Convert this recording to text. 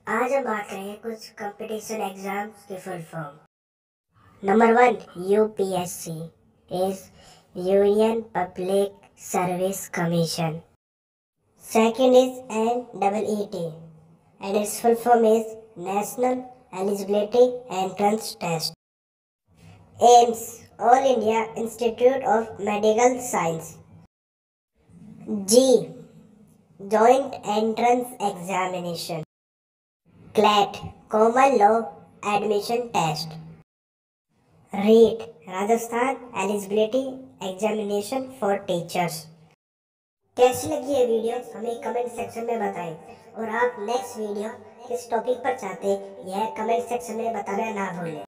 आज हम बात करेंगे कुछ कंपटीशन एग्जाम्स की full form. Number 1 UPSC is Union Public Service Commission. Second is NEET and its full form is National Eligibility Entrance Test. AIIMS All India Institute of Medical Science. G Joint Entrance Examination. CLAT Common Law Admission Test. REET Rajasthan Eligibility Examination for Teachers. कैसी लगी ये video हमें comment section में बताएं और आप next video किस topic पर चाहते हैं यह कमेंट सेक्शन में बताना ना भूलें।